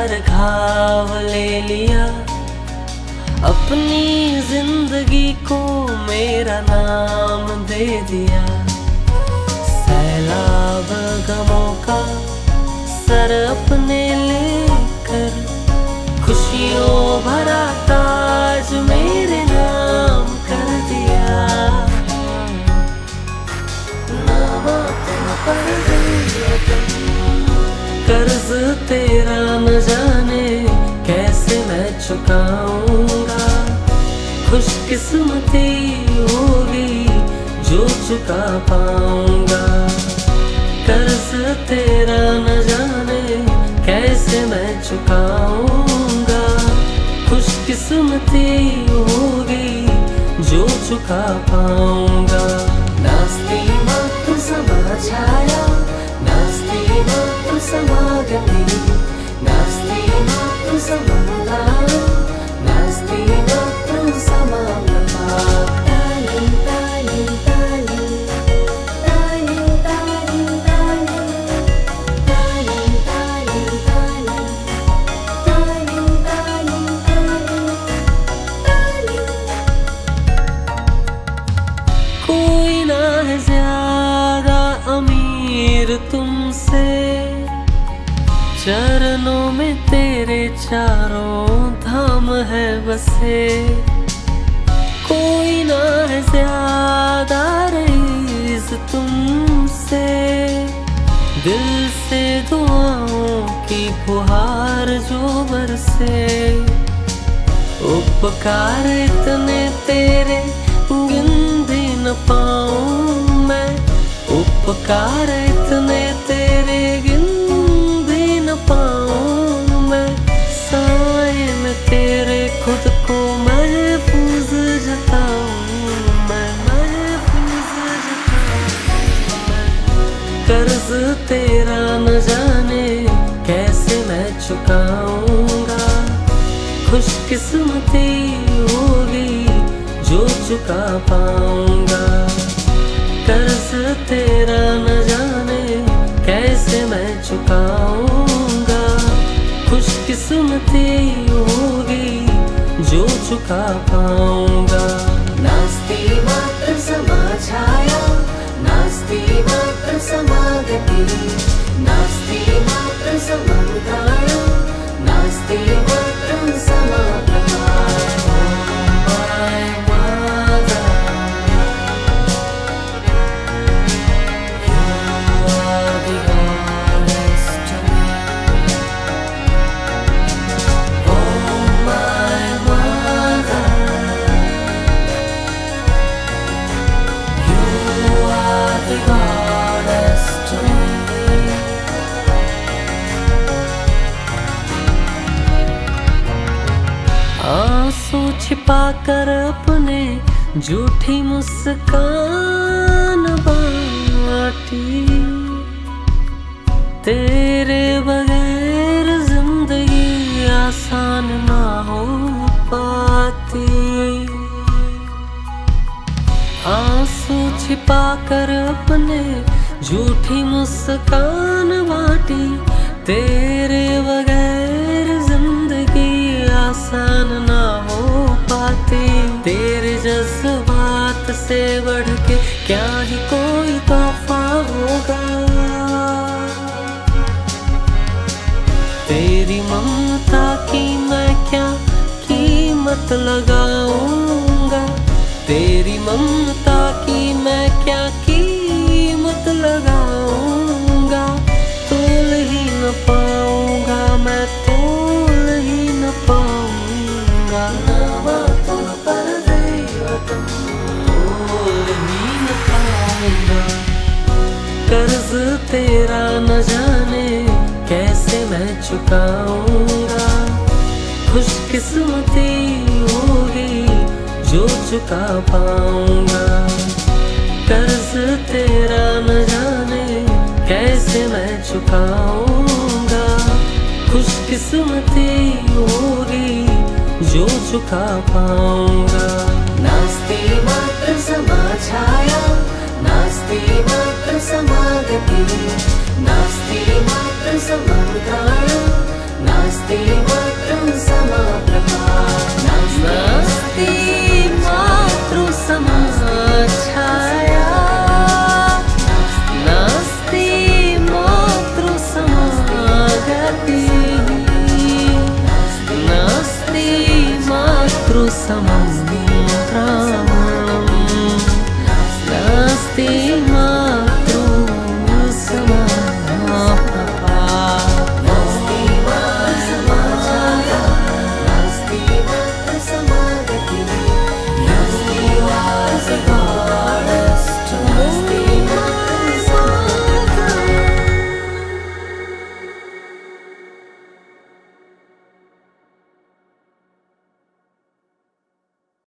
हजार घाव ले लिया, अपनी जिंदगी को मेरा नाम दे दिया। सैलाब गमों का सर अपने लेकर, खुशियों भरा ताज मेरे नाम कर दिया। नामा तुम पर कर्ज तेरा न जाने कैसे मैं चुकाऊंगा, खुशकिस्मती होगी जो चुका पाऊंगा। कर्ज तेरा न जाने कैसे मैं चुकाऊंगा, खुशकिस्मती होगी जो चुका पाऊंगा। नास्ति मातु समाचाया, नास्ति मातु समागति, नास्ति मातु समाधान, नास्ति मातु समाप्ता। तालिं तालिं तालिं तालिं तालिं तालिं तालिं तालिं तालिं तालिं तालिं। कोई ना है ज्यादा अमीर तुमसे, चरणों में तेरे चारों धाम है बसे। कोई ना है ज्यादा रईस तुमसे, दिल से दुआओं की फुहार जो बरसे। उपकार इतने तेरे गिन भी न पाऊं मैं, उपकार इतने तेरे गिन भी न पाऊं मैं। साए में तेरे खुद को महफूज जताऊं मैं, महफूज जताऊं मैं। कर्ज तेरा न जाने कैसे मैं चुकाऊंगा, खुशकिस्मती होगी जो चुका पाऊंगा। कर्ज तेरा न जाने कैसे मैं चुकाऊंगा, खुशकिस्मती होगी जो चुका पाऊंगा। नास्ति मात्र समाचाया, नास्ति मात्र समागति, नास्ति मात्र समाधान, नास्ति मात्र समाप्ता। आंसू छिपा कर अपने झूठी मुस्कान बांटी, तेरे बगैर जिंदगी आसान ना हो पाती। आंसू छिपा कर अपने झूठी मुस्कान बांटी, तेरे बगैर जिंदगी आसान ना हो पाती। तेरे जज्बात से बढ़ के क्या ही कोई तोहफा होगा, तेरी ममता की मैं क्या कीमत लगाऊंगा, तेरी ममता की मैं क्या कीमत लगाऊंगा। तोल ही न पाऊंगा मैं, तोल ही न पाऊंगा। नामा तुम पर तोल ही न पाऊंगा। कर्ज तेरा न जाने कैसे मैं चुकाऊंगा, खुशकिस्मती होगी जो चुका पाऊंगा। कर्ज तेरा न जाने कैसे मैं चुकाऊंगा, खुशकिस्मती होगी जो चुका पाऊंगा। नास्ति मात्र समाचाया,